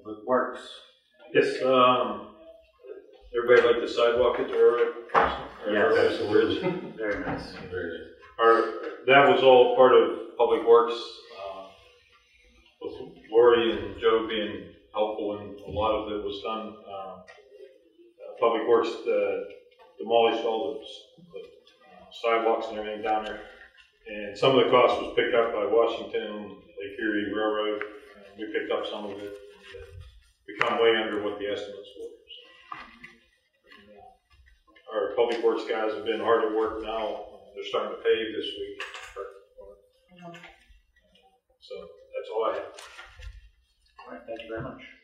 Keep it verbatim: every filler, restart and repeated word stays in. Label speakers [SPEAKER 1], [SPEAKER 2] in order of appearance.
[SPEAKER 1] Public Works.
[SPEAKER 2] Yes, um, everybody like the sidewalk at the railroad?
[SPEAKER 1] Yes.
[SPEAKER 2] Absolutely.
[SPEAKER 1] Very nice.
[SPEAKER 2] Very nice. Our, that was all part of Public Works, uh, with Lori and Joe being helpful, and a lot of it was done. Uh, Public Works uh, demolished all the, the uh, sidewalks and everything down there, and some of the cost was picked up by Washington, Lake Erie Railroad. And we picked up some of it. We come way under what the estimates were. So, our Public Works guys have been hard at work now. They're starting to pave this week. So that's all I have.
[SPEAKER 1] All right, thank you very much.